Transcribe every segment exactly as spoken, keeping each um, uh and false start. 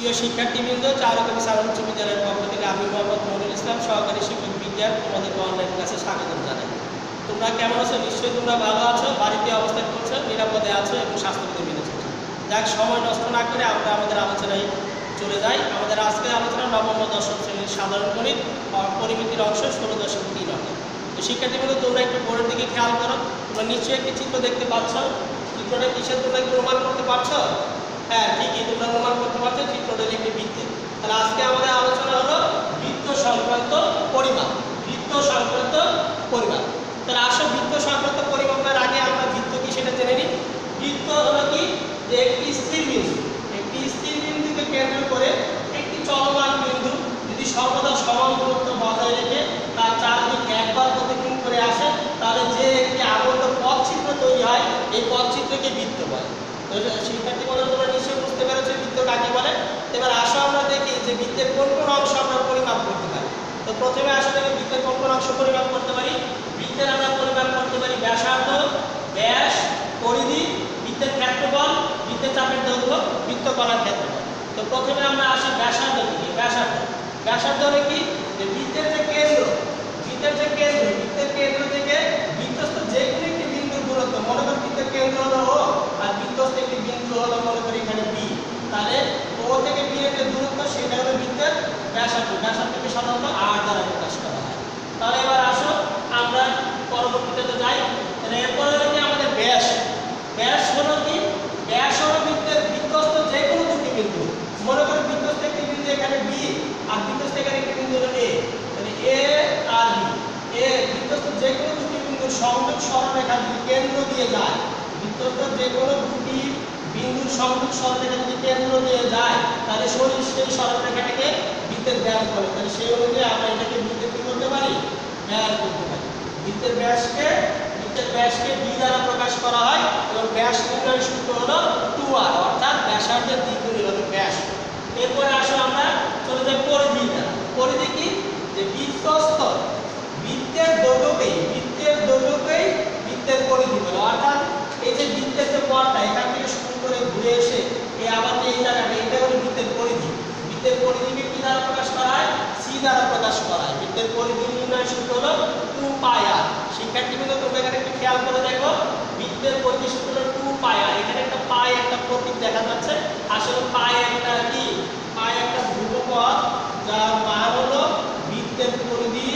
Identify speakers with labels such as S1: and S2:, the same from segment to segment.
S1: প্রিয় শিক্ষার্থীবৃন্দ, চারুকবি সাধারণ উচ্চ বিদ্যালয়ের পক্ষ থেকে আমি মোহাম্মদ মনিরুল ইসলাম, সহকারী শিক্ষক বিজ্ঞান, তোমাদেরকে অনলাইন ক্লাসে স্বাগতম জানাই। তোমরা কেমন আছো? নিশ্চয়ই তোমরা ভালো আছো, বাড়িতে অবস্থান করছো, নিরাপদে আছো এবং স্বাস্থ্যবিধি মেনে চলছো। যাক, সময় নষ্ট না করে আমরা আমাদের আলোচনায় চলে যাই। আমাদের আজকের আলোচনা নবম ও দশম শ্রেণীর সাধারণ গণিত পরিমিতির অংশ ষোলো দশমিক তিন অঙ্ক। তো শিক্ষার্থীবৃন্দ, তোমরা একটু বোর্ডের দিকে খেয়াল করো। তোমরা নিশ্চয়ই একটি চিত্র দেখতে পাচ্ছ। চিত্রটা কিসের তোমরা একটু অনুমান করতে পারছো? হ্যাঁ, ঠিকই, তোমরা অনুমান করতে পারছো চিত্রটা একটি বৃত্তের। তাহলে আজকে আমাদের আলোচনা হলো বৃত্ত সংক্রান্ত পরিমাপ। বৃত্ত সংক্রান্ত পরিমাপ। তাহলে আসো, বৃত্ত সংক্রান্ত পরিমাপের আগে আমরা বৃত্ত কি সেটা জেনে নিই। বৃত্ত হলো কি, যে একটি স্থির বিন্দু, একটি স্থির বিন্দুকে কেন্দ্র করে একটি চলমান বিন্দু যদি সর্বদা সমান দূরত্ব বজায় রেখে তার চারদিকে একবার প্রদক্ষিণ করে আসে, তাহলে যে একটি আবদ্ধ পথচিত্র তৈরি হয়, এই পথচিত্রকে বৃত্ত বলে। তো শিক্ষার্থী বলে তোমরা নিশ্চয়ই বুঝতে পেরেছো বৃত্ত কাকে বলে। এবার আসো আমরা দেখি যে বৃত্তের কোন কোন অংশ আমরা পরিমাপ করতে পারি। তো প্রথমে আসো দেখি বৃত্তের কোন কোন অংশ পরিমাপ করতে পারি। বৃত্তের আমরা পরিমাপ করতে পারি ব্যাসার্ধ, ব্যাস, পরিধি, বৃত্তের ক্ষেত্রফল, বৃত্তের চাপের দৈর্ঘ্য, বৃত্তকলার ক্ষেত্রফল। তো প্রথমে আমরা আসি ব্যাসার্ধ থেকে। ব্যাসার্ধ ব্যাসার্ধ হলো কি, যে বৃত্তের যে কেন্দ্র, বৃত্তের যে কেন্দ্র, বৃত্তের কেন্দ্র থেকে বৃত্তস্থ যে কোনো একটি বিন্দুর দূরত্ব, মনে করি বৃত্তের কেন্দ্র হলো ও, আর বৃত্তস্থ একটি বিন্দু হলো মনে করি এখানে বি, তাহলে ও থেকে বি এর যে দূরত্ব সেটা হলো বৃত্তের ব্যাসার্ধ। ব্যাসার্ধকে সাধারণত আর দ্বারা প্রকাশ করা হয়। তাহলে এবার আসো আমরা পরবর্তীতে যাই। তাহলে এরপরে হলো কি আমাদের ব্যাস। ব্যাস হলো কি, ব্যাস হলো বৃত্তের বৃত্তস্থ যে কোনো দুটি বিন্দু, মনে করি বৃত্তস্থ একটি বিন্দু এখানে বি আর বৃত্তস্থ এখানে একটি বিন্দু হলো এ, তাহলে এ আর বি, এ বৃত্তস্থ যে কোনো দুটি বিন্দুর সংযোগ সরলরেখা যদি কেন্দ্র দিয়ে যায়, বৃত্তস্থ যে কোনো দুটি বিন্দুর সংযোগ সরলরেখা যদি কেন্দ্র দিয়ে যায়, তাহলে সেই সরলরেখাটাকে বৃত্তের ব্যাস বলে। তাহলে সেই অনুযায়ী আমরা এটাকে বৃত্তের কি করতে পারি? ব্যাস করতে পারি। বৃত্তের ব্যাসকে বৃত্তের ব্যাসকে বি দ্বারা প্রকাশ করা হয় এবং ব্যাস নির্ণয়ের সূত্র হলো টু আর, অর্থাৎ ব্যাসার্ধের দ্বিগুণ হলো ব্যাস। এরপরে আসো আমরা চলে যাই পরিধি দ্বারা। পরিধি কি, যে বৃত্তস্থ বৃত্তের দৈর্ঘ্যকেই বৃত্তের দৈর্ঘ্যকেই বৃত্তের পরিধি বলে। অর্থাৎ এই যে বৃত্তের যে পথটা এখান থেকে শুরু করে ঘুরে এসে এই আবার এই জায়গাটা, এটা হলো বৃত্তের পরিধি। বৃত্তের পরিধিকে কি দ্বারা প্রকাশ করা হয়? সি দ্বারা প্রকাশ করা হয়। বৃত্তের পরিধি নির্ণয়ের সূত্র হলো টু পাই আর। শিক্ষার্থীবৃন্দ, তোমরা এখানে একটু খেয়াল করে দেখো, বৃত্তের পরিধি সূত্র হলো টু পাই আর। এখানে একটা পাই, একটা প্রতীক দেখা যাচ্ছে। আসলে পাই একটা কি, পাই একটা ধ্রুবপদ যার মান হলো বৃত্তের পরিধি,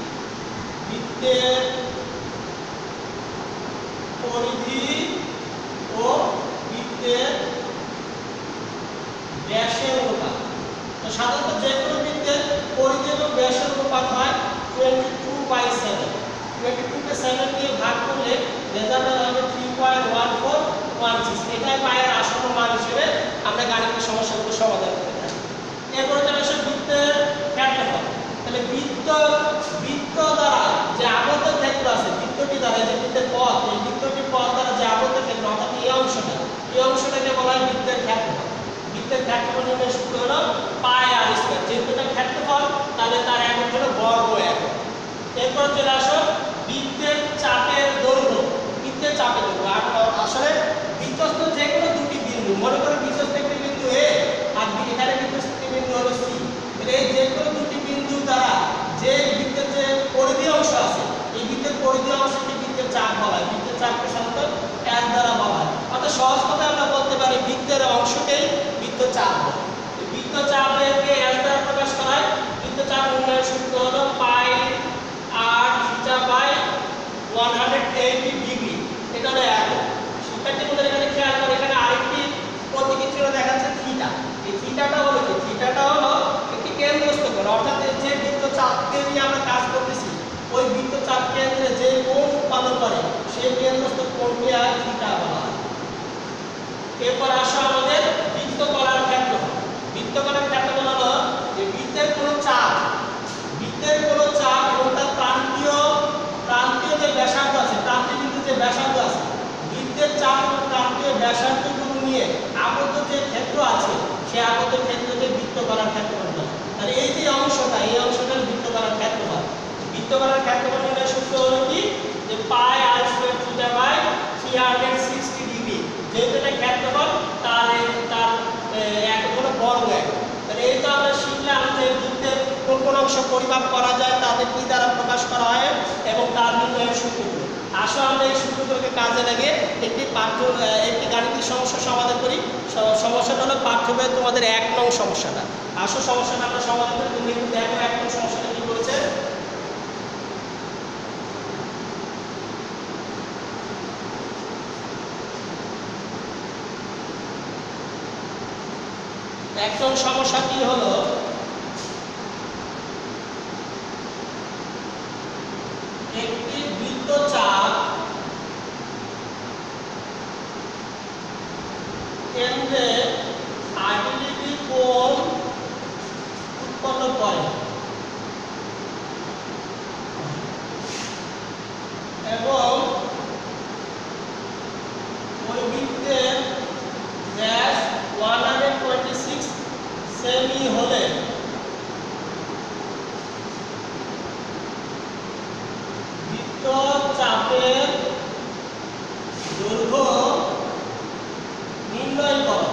S1: বৃত্তের পরিধি ও বৃত্তের ব্যাসের অনুপাত। তো সাধারণত যে কোনো বৃত্তের পরিধি এবং ব্যাসের অনুপাত হয় twenty two by seven. Twenty two কে সেভেন দিয়ে ভাগ করলে রেজাল্ট হবে three point one four one six. এটাই পায়ের আসন্ন মান হিসেবে আমরা গাণিতিক সমস্যাগুলো সমাধান করে থাকি। এরপরে চলে আসে বৃত্তের ক্ষেত্রফল। তাহলে বৃত্ত বৃত্ত দ্বারা যে আবদ্ধ ক্ষেত্র আছে, বৃত্তটি দ্বারা যে বৃত্তের পথ, এই বৃত্তটির পথ দ্বারা যে আবদ্ধ ক্ষেত্র, অর্থাৎ এই অংশটা, এই অংশটাকে বলা হয় বৃত্তের ক্ষেত্রফল। বৃত্তের ক্ষেত্রফল নির্ণয়ের সূত্র হলো পাই আর স্কয়ার। যেহেতু এটা ক্ষেত্রফল, তাহলে তার একক হলো বর্গ একক। এরপর চলে আসো বৃত্তের চাপের দৈর্ঘ্য। বৃত্তের চাপের দৈর্ঘ্য আসলে বৃত্তস্থ যে কোনো দুটি বিন্দু, মনে করো বৃত্তস্থ একটি বিন্দু এ আর এখানে বৃত্তস্থ একটি বিন্দু হলো সি, এই যে কোনো দুটি বিন্দু দ্বারা যে বৃত্তের যে পরিধি অংশ আছে, এই বৃত্তের পরিধি অংশকে বৃত্তের চাপ বলা হয়। বৃত্তের চাপকে সাধারণত এক দ্বারা বলা হয়। অর্থাৎ সহজ কথায় আমরা বলতে পারি বৃত্তের অংশকেই বৃত্তচাপ বলে। বৃত্তচাপকে এক দ্বারা প্রকাশ করা হয়। বৃত্তচাপ নির্ণয়ের সূত্র হলো পাই আর theta by one hundred eighty degree. এটা হলো একক। শিক্ষার্থীদের এখানে খেয়াল করে, এখানে আরেকটি প্রতীকী চিহ্ন দেখাচ্ছে থিটা। এই থিটাটা হলো কি, থিটাটা হলো একটি কেন্দ্রস্থ কোণ, অর্থাৎ যে বৃত্তচাপকে নিয়ে আমরা কাজ করতেছি, ওই বৃত্তচাপ কেন্দ্রে যে কোণ উৎপন্ন করে সেই কেন্দ্রস্থ কোণকে আর থিটা বলা হয়। এরপর আসো আমাদের বৃত্তকলার ক্ষেত্রফল। বৃত্তকলার ক্ষেত্রফল হলো যে বৃত্তের কোনো চাপ, বৃত্তের কোনো চাপ এবং তার প্রান্তীয় প্রান্তীয় যে ব্যাসার্ধ আছে, প্রান্তীয় বিন্দু যে ব্যাসার্ধ আছে, বৃত্তের চাপ এবং প্রান্তীয় ব্যাসার্ধগুলো নিয়ে আবদ্ধ যে ক্ষেত্র আছে, সেই আবদ্ধ ক্ষেত্রকে বৃত্তকলার ক্ষেত্রফল বলে। তাহলে এই যে অংশটা, এই অংশটা বৃত্তকলার ক্ষেত্রফল। বৃত্তকলার ক্ষেত্রফল নির্ণয়ের সূত্র হলো কি, যে পাই আর square theta by three hundred sixty degree. যেহেতু এটা ক্ষেত্রফল, তার তার একক হলো বর্গ একক। তাহলে এই তো আমরা শিখলাম যে বৃত্তের কোন কোন অংশ পরিমাপ করা যায়, তাদের কি দ্বারা প্রকাশ করা হয় এবং তার নির্ণয়ের সূত্রগুলো। আসো আমরা এই সূত্রগুলোকে কাজে লাগিয়ে একটি পাঠ্য একটি গাণিতিক সমস্যা সমাধান করি। সমস্যাটা হলো পাঠ্য বইয়ে তোমাদের এক নং সমস্যাটা। আসো সমস্যাটা আমরা সমাধান করি। তুমি একটু দেখো এক নং সমস্যাটা কি বলেছে। এক নং সমস্যাটি হলো একটি বৃত্তচাপ কেন্দ্রে ষাট ডিগ্রি কোণ উৎপন্ন করে এবং ওই বৃত্তের ব্যাস একশো ছাব্বিশ সেমি হলে বৃত্তচাপের দৈর্ঘ্য নির্ণয় করো।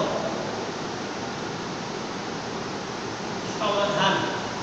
S1: সমাধান।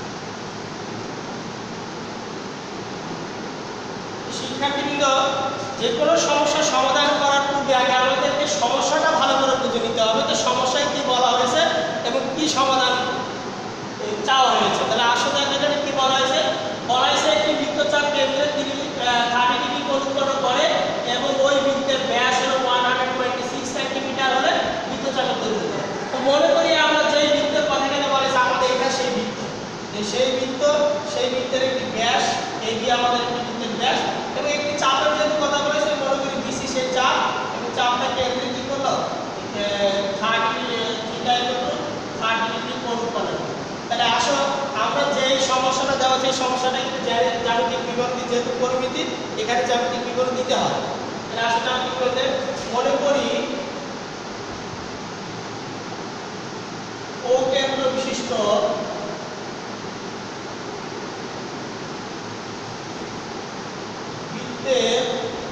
S1: শিক্ষার্থীবৃন্দ, যে কোনো সমস্যা সমাধান করার পূর্বে আগে আমাদেরকে সমস্যাটা ভালো করে বুঝে নিতে হবে। তো সমস্যায় কি বলা হয়েছে এবং কি সমাধান চাওয়া হয়েছে। তাহলে আসলে এখানে কি বলা হয়েছে? বলা হয়েছে একটি বৃত্তচাপ কেন্দ্রে ষাট ডিগ্রি কোণ উৎপন্ন করে এবং ওই বৃত্তের ব্যাস হলো একশো ছাব্বিশ সেন্টিমিটার হলে বৃত্তচাপের দৈর্ঘ্য। তো মনে করি আমরা যে বৃত্তের কথা এখানে বলেছে আমাদের এটা সেই বৃত্ত, সেই বৃত্ত সেই বৃত্তের একটি ব্যাস, এই দিয়ে আমাদের একটি বৃত্তের ব্যাস এবং একটি চাপের যেহেতু কথা বলেছে মনে করি বিসি সেই চাপ এবং চাপটা কেন্দ্রে কি করলো ষাট ডিগ্রি কোণ উৎপন্ন করে। তাহলে আসো আমরা যে সমস্যাটা দেওয়া সেই সমস্যাটা একটু জ্যামিতিক বিবরণ যেহেতু পরিমিতি এখানে জ্যামিতিক বিবরণ দিতে হয়। তাহলে আসো জ্যামিতিক বলতে মনে করি ও কেন্দ্র বিশিষ্ট বৃত্তের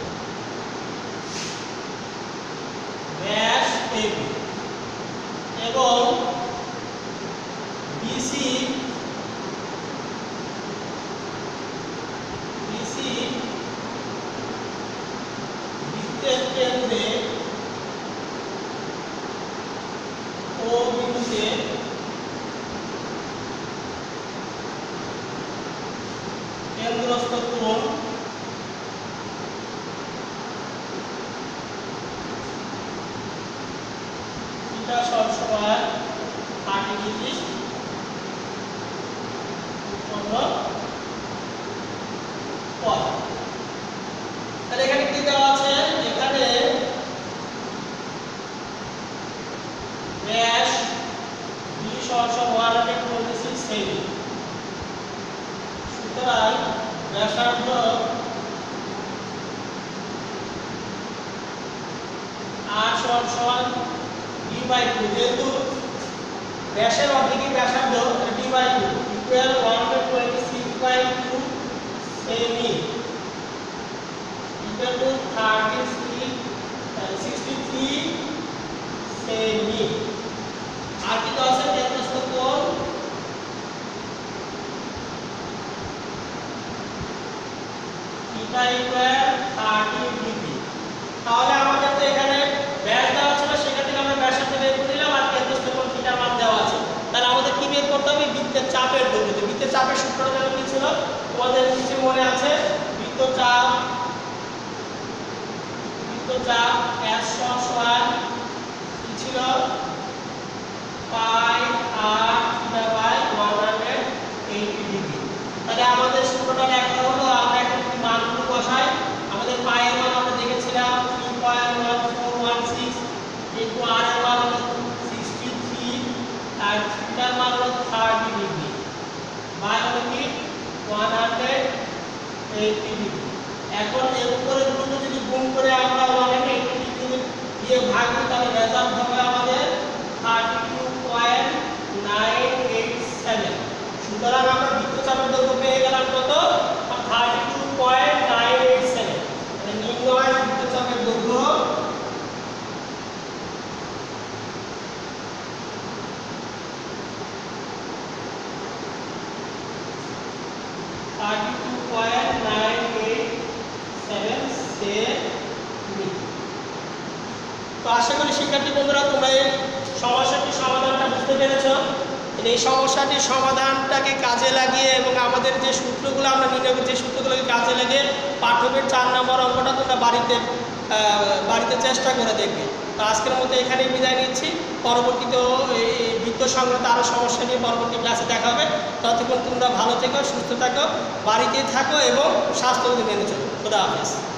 S1: ব্যাস এবি এবং বিসি বিসি বৃত্তের কেন্দ্রে ও বিন্দুতে কেন্দ্রস্থ কোণ থিটা সবসময় ষাট ডিগ্রি উৎপন্ন করে। তাহলে এখানে কি দেওয়া আছে? এখানে ব্যাস দুই সমান একশো ছাব্বিশ সেমি। সুতরাং ব্যাসার্ধ আর সমান ডি বাই টু, যেহেতু ব্যাসের অর্ধেকই ব্যাসার্ধ ডি বাই টু ইকুয়াল একশো ছাব্বিশ বাই টু সেমি ইকুয়াল টু তিনশো তিরাশি সেমি। আর কি দেওয়া আছে? কেন্দ্রস্থ কোণ থিটা ইকুয়াল তিরিশ ডিগ্রি। তাহলে আমাদের তো এখানে ব্যাস দেওয়া ছিল, সেখান থেকে আমরা ব্যাসার্ধ বের করে দিলাম আর কেন্দ্রস্থ কোণ থিটার মান দেওয়া আছে। তাহলে আমাদের কি বের করতে হবে? বৃত্তের চাপের দৈর্ঘ্য। বৃত্তের চাপের সূত্রটা কি ছিল তোমাদের নিচে মনে আছে? বৃত্তচাপ বৃত্তচাপ S সমান কি ছিল? পাই আর থিটা বাই একশো আশি ডিগ্রি। তাহলে আমাদের সূত্রটা লেখা হলো, আমরা এখন যদি মানগুলো বসাই, আমাদের পাই এর মান আমরা দেখেছিলাম তিন পয়েন্ট এক চার এক ছয় একটু আর এর মান হলো তিন আর থিটার মান হলো ত্রিশ ডিগ্রি বাই হলো কি একশো আশি ডিগ্রি। এখন এর উপরে দুটো যদি গুণ করে আমরা একশো আশি ডিগ্রি দিয়ে ভাগ দিই তাহলে রেজাল্ট হবে আমাদের বাহাত্তর পয়েন্ট নয় আট সাত। সুতরাং আমরা বৃত্তচাপের দৈর্ঘ্য পেয়ে গেলাম কত? বাহাত্তর পয়েন্ট নয় আট সাত। মানে নির্ণয় বৃত্তচাপের দৈর্ঘ্য তো আশা করি শিক্ষার্থী বন্ধুরা তোমরা এই সমস্যাটির সমাধানটা বুঝতে পেরেছ। এই সমস্যাটির সমাধানটাকে কাজে লাগিয়ে এবং আমাদের যে সূত্রগুলো আমরা নির্ণয় করি, যে সূত্রগুলোকে কাজে লাগিয়ে পাঠ্যবের চার নম্বর অঙ্কটা তোমরা বাড়িতে বাড়িতে চেষ্টা করে দেখবে। তো আজকের মতো এখানেই বিদায় নিচ্ছি। পরবর্তীতে এই বৃত্ত সংক্রান্ত আরও সমস্যা নিয়ে পরবর্তী ক্লাসে দেখা হবে। ততক্ষণ তোমরা ভালো থেকো, সুস্থ থাকো, বাড়িতেই থাকো এবং স্বাস্থ্যবিধি মেনে চলো। খোদা হাফেজ।